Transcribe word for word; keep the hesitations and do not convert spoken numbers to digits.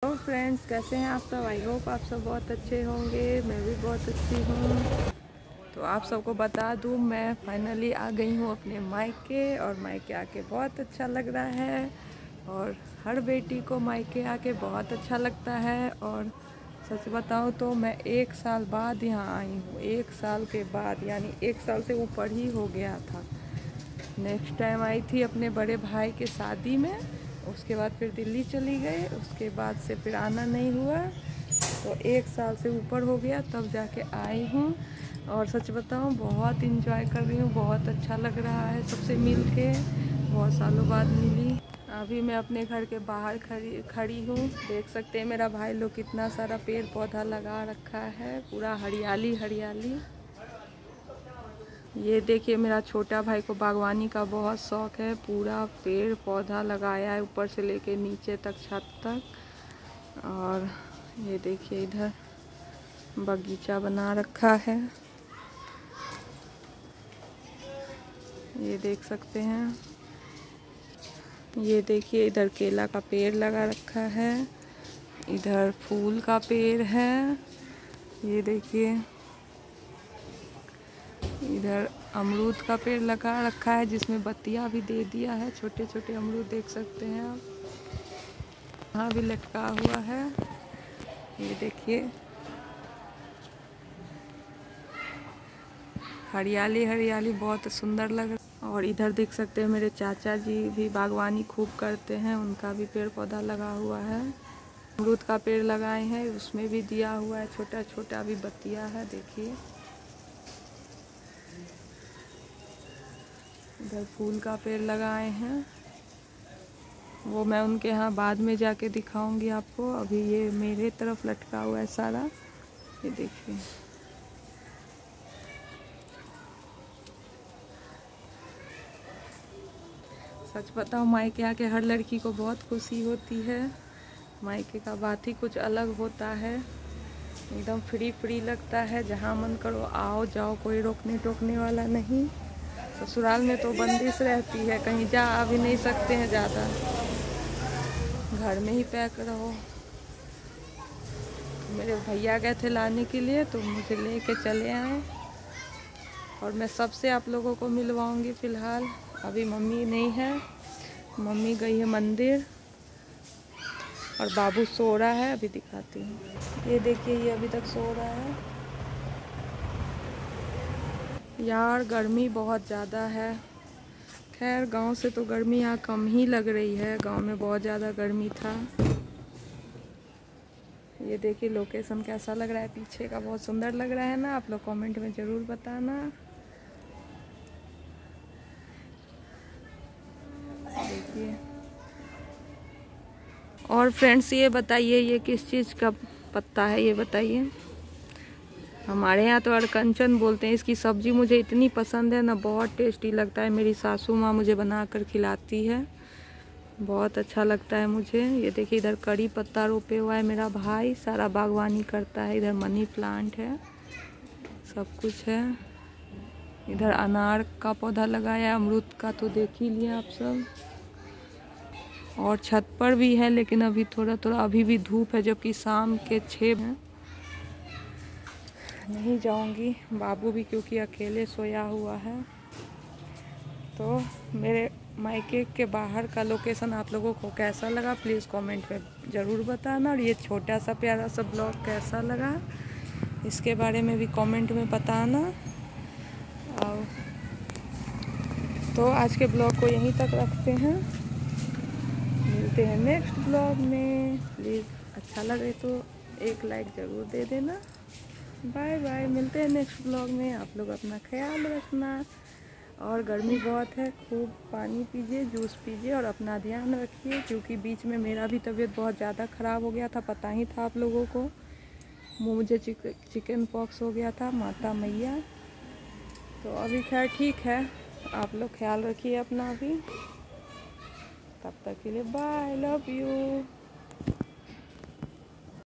Hello friends, कैसे हैं आप सब। आई होप आप सब बहुत अच्छे होंगे। मैं भी बहुत अच्छी हूँ। तो आप सबको बता दूँ, मैं फाइनली आ गई हूँ अपने मायके, और मायके आके बहुत अच्छा लग रहा है। और हर बेटी को मायके आके बहुत अच्छा लगता है। और सच बताऊँ तो मैं एक साल बाद यहाँ आई हूँ। एक साल के बाद, यानी एक साल से ऊपर ही हो गया था। नेक्स्ट टाइम आई थी अपने बड़े भाई के शादी में, उसके बाद फिर दिल्ली चली गई। उसके बाद से फिर आना नहीं हुआ, तो एक साल से ऊपर हो गया तब जाके आई हूँ। और सच बताऊँ, बहुत इंजॉय कर रही हूँ, बहुत अच्छा लग रहा है सबसे मिल के। बहुत सालों बाद मिली। अभी मैं अपने घर के बाहर खड़ी खड़ी हूँ। देख सकते हैं मेरा भाई लोग कितना सारा पेड़ पौधा लगा रखा है, पूरा हरियाली हरियाली। ये देखिए, मेरा छोटा भाई को बागवानी का बहुत शौक़ है। पूरा पेड़ पौधा लगाया है, ऊपर से लेके नीचे तक, छत तक। और ये देखिए, इधर बगीचा बना रखा है, ये देख सकते हैं। ये देखिए, इधर केला का पेड़ लगा रखा है, इधर फूल का पेड़ है। ये देखिए, इधर अमरूद का पेड़ लगा रखा है, जिसमें बत्तियां भी दे दिया है। छोटे छोटे अमरूद देख सकते हैं आप। यहाँ भी लटका हुआ है, ये देखिए। हरियाली हरियाली बहुत सुंदर लग रहा है। और इधर देख सकते हैं, मेरे चाचा जी भी बागवानी खूब करते हैं, उनका भी पेड़ पौधा लगा हुआ है। अमरूद का पेड़ लगाए हैं, उसमें भी दिया हुआ है छोटा छोटा, भी बत्तियां है, देखिए। इधर फूल का पेड़ लगाए हैं, वो मैं उनके यहाँ बाद में जाके दिखाऊंगी आपको। अभी ये मेरे तरफ लटका हुआ है सारा, ये देखिए। सच बताऊँ, मायके आके हर लड़की को बहुत खुशी होती है। मायके का बात ही कुछ अलग होता है, एकदम फ्री फ्री लगता है। जहाँ मन करो आओ जाओ, कोई रोकने टोकने वाला नहीं। ससुराल में तो बंदिश रहती है, कहीं जा आ भी नहीं सकते हैं ज़्यादा, घर में ही पैक रहो। मेरे भैया गए थे लाने के लिए, तो मुझे लेके चले आए। और मैं सबसे आप लोगों को मिलवाऊंगी। फ़िलहाल अभी मम्मी नहीं है, मम्मी गई है मंदिर, और बाबू सो रहा है। अभी दिखाती हूँ, ये देखिए, ये अभी तक सो रहा है। यार गर्मी बहुत ज़्यादा है। खैर, गांव से तो गर्मी यहाँ कम ही लग रही है, गांव में बहुत ज़्यादा गर्मी था। ये देखिए, लोकेशन कैसा लग रहा है पीछे का, बहुत सुंदर लग रहा है ना। आप लोग कमेंट में ज़रूर बताना। देखिए। और फ्रेंड्स, ये बताइए, ये किस चीज़ का पत्ता है, ये बताइए। हमारे यहाँ तो अरकंचन बोलते हैं। इसकी सब्ज़ी मुझे इतनी पसंद है ना, बहुत टेस्टी लगता है। मेरी सासू माँ मुझे बना कर खिलाती है, बहुत अच्छा लगता है मुझे। ये देखिए, इधर कड़ी पत्ता रोपे हुआ है मेरा भाई, सारा बागवानी करता है। इधर मनी प्लांट है, सब कुछ है। इधर अनार का पौधा लगाया है, अमरूद का तो देख ही लिए आप सब। और छत पर भी है, लेकिन अभी थोड़ा थोड़ा अभी भी धूप है, जबकि शाम के छः हैं। नहीं जाऊंगी, बाबू भी क्योंकि अकेले सोया हुआ है। तो मेरे मायके के बाहर का लोकेशन आप लोगों को कैसा लगा, प्लीज़ कमेंट में ज़रूर बताना। और ये छोटा सा प्यारा सा ब्लॉग कैसा लगा, इसके बारे में भी कमेंट में बताना। और तो आज के ब्लॉग को यहीं तक रखते हैं, मिलते हैं नेक्स्ट ब्लॉग में। प्लीज़ अच्छा लगे तो एक लाइक ज़रूर दे देना। बाय बाय, मिलते हैं नेक्स्ट ब्लॉग में। आप लोग अपना ख्याल रखना। और गर्मी बहुत है, खूब पानी पीजिए, जूस पीजिए, और अपना ध्यान रखिए, क्योंकि बीच में मेरा भी तबीयत बहुत ज़्यादा ख़राब हो गया था, पता ही था आप लोगों को। मुझे चिक, चिकन पॉक्स हो गया था, माता मैया। तो अभी खैर ठीक है। आप लोग ख्याल रखिए अपना भी। तब तक के लिए बाय, लव यू।